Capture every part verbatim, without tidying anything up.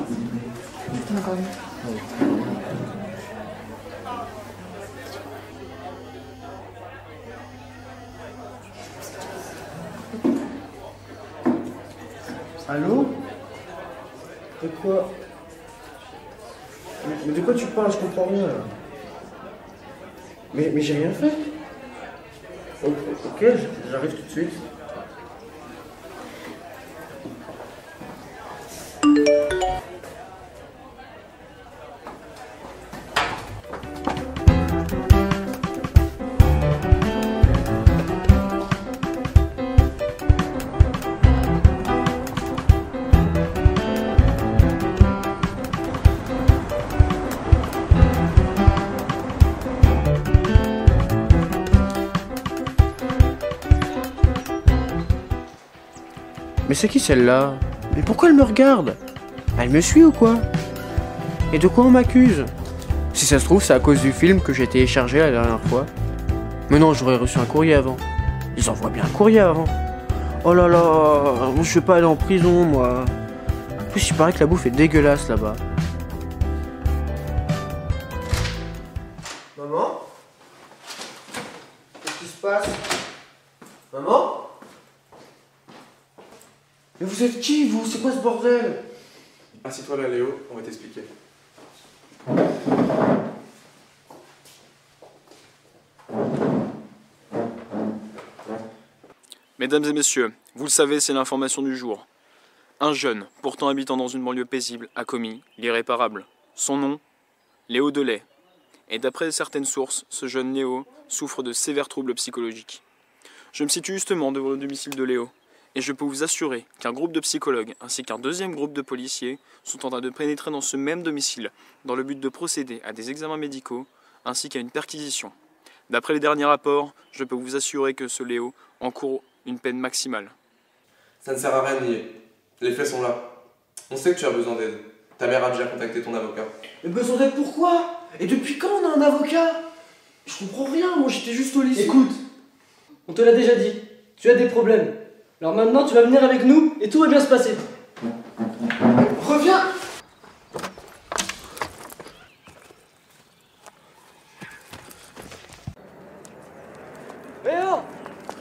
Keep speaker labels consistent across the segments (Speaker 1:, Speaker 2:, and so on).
Speaker 1: Encore une.
Speaker 2: Allô? De quoi? mais, mais de quoi tu parles? Je comprends rien là. Mais, mais j'ai rien fait. Ok, ok, j'arrive tout de suite. Mais c'est qui celle-là? Mais pourquoi elle me regarde? Elle me suit ou quoi? Et de quoi on m'accuse? Si ça se trouve, c'est à cause du film que j'ai téléchargé la dernière fois. Mais non, j'aurais reçu un courrier avant. Ils envoient bien un courrier avant. Oh là là, je vais pas aller en prison, moi. En plus, il paraît que la bouffe est dégueulasse là-bas. Maman? Qu'est-ce qui se passe? Maman? Mais vous êtes qui, vous? C'est quoi ce bordel?
Speaker 3: Assieds-toi là, Léo, on va t'expliquer.
Speaker 4: Mesdames et messieurs, vous le savez, c'est l'information du jour. Un jeune, pourtant habitant dans une banlieue paisible, a commis l'irréparable. Son nom, Léo Delay. Et d'après certaines sources, ce jeune Léo souffre de sévères troubles psychologiques. Je me situe justement devant le domicile de Léo. Et je peux vous assurer qu'un groupe de psychologues ainsi qu'un deuxième groupe de policiers sont en train de pénétrer dans ce même domicile dans le but de procéder à des examens médicaux ainsi qu'à une perquisition. D'après les derniers rapports, je peux vous assurer que ce Léo encourt une peine maximale.
Speaker 3: Ça ne sert à rien de nier. Les faits sont là. On sait que tu as besoin d'aide. Ta mère a déjà contacté ton avocat.
Speaker 2: Mais besoin d'aide pourquoi? Et depuis quand on a un avocat? Je comprends rien, moi j'étais juste au lycée.
Speaker 5: Écoute, on te l'a déjà dit, tu as des problèmes. Alors maintenant, tu vas venir avec nous et tout va bien se passer.
Speaker 2: Reviens!
Speaker 5: Léo!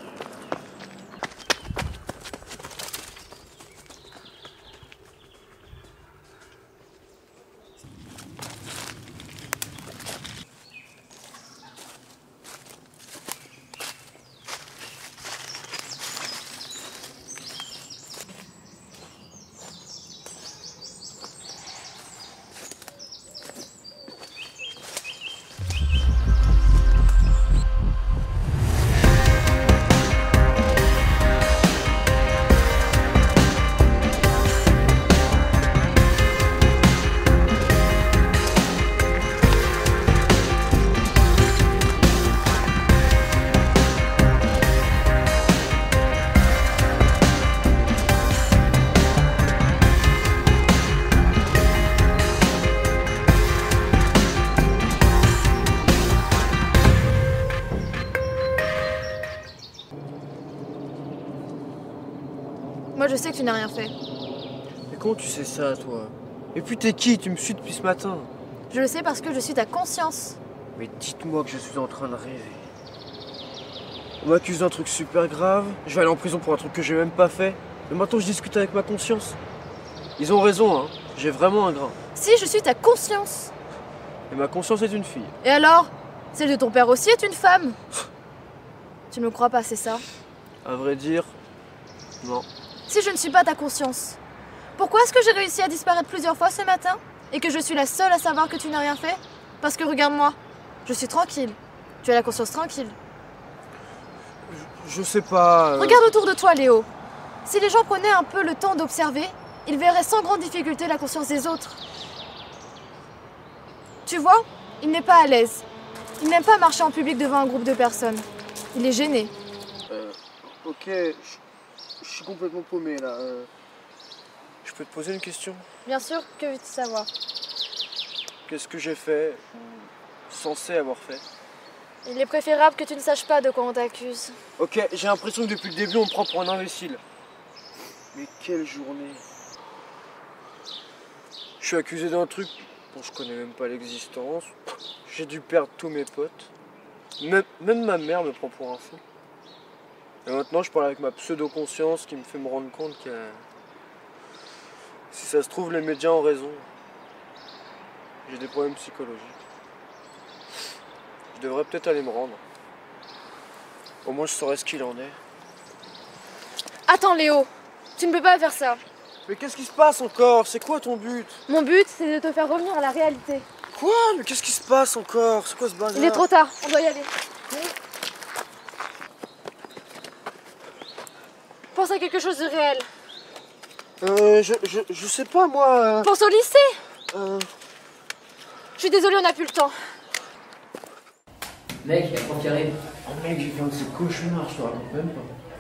Speaker 1: Moi, je sais que tu n'as rien fait.
Speaker 2: Mais comment tu sais ça, toi? Et puis t'es qui? Tu me suis depuis ce matin.
Speaker 1: Je le sais parce que je suis ta conscience.
Speaker 2: Mais dites-moi que je suis en train de rêver. On m'accuse d'un truc super grave, je vais aller en prison pour un truc que j'ai même pas fait. Mais maintenant je discute avec ma conscience. Ils ont raison, hein. J'ai vraiment un grain.
Speaker 1: Si, je suis ta conscience.
Speaker 2: Et ma conscience est une fille.
Speaker 1: Et alors? Celle de ton père aussi est une femme. Tu me crois pas, c'est ça?
Speaker 2: À vrai dire, non.
Speaker 1: Si je ne suis pas ta conscience, pourquoi est-ce que j'ai réussi à disparaître plusieurs fois ce matin et que je suis la seule à savoir que tu n'as rien fait? Parce que regarde-moi, je suis tranquille. Tu as la conscience tranquille.
Speaker 2: Je, je sais pas... Euh...
Speaker 1: Regarde autour de toi, Léo. Si les gens prenaient un peu le temps d'observer, ils verraient sans grande difficulté la conscience des autres. Tu vois, il n'est pas à l'aise. Il n'aime pas marcher en public devant un groupe de personnes. Il est gêné.
Speaker 2: Euh, ok, je, je suis complètement paumé là. Euh, je peux te poser une question?
Speaker 1: Bien sûr, que veux-tu savoir?
Speaker 2: Qu'est-ce que j'ai fait, ou censé avoir fait?
Speaker 1: Il est préférable que tu ne saches pas de quoi on t'accuse.
Speaker 2: Ok, j'ai l'impression que depuis le début on me prend pour un imbécile. Mais quelle journée! Je Je suis accusé d'un truc dont je connais même pas l'existence. J'ai dû perdre tous mes potes. Même, même ma mère me prend pour un fou. Et maintenant je parle avec ma pseudo-conscience qui me fait me rendre compte que si ça se trouve les médias ont raison. J'ai des problèmes psychologiques. Je devrais peut-être aller me rendre. Au moins je saurais ce qu'il en est.
Speaker 1: Attends Léo, tu ne peux pas faire ça.
Speaker 2: Mais qu'est-ce qui se passe encore? C'est quoi ton but?
Speaker 1: Mon but, c'est de te faire revenir à la réalité.
Speaker 2: Quoi? Mais qu'est-ce qui se passe encore? C'est quoi ce bazar?
Speaker 1: Il est trop tard, on doit y aller. Pense à quelque chose de réel.
Speaker 2: Euh, je, je, je sais pas moi... Euh...
Speaker 1: Pense au lycée.
Speaker 2: Euh...
Speaker 1: Je suis désolée, on n'a plus le temps.
Speaker 5: Mec, il y a prof qui arrive.
Speaker 2: Oh mec, j'ai fait un de ces cauchemars, je te raconte même pas.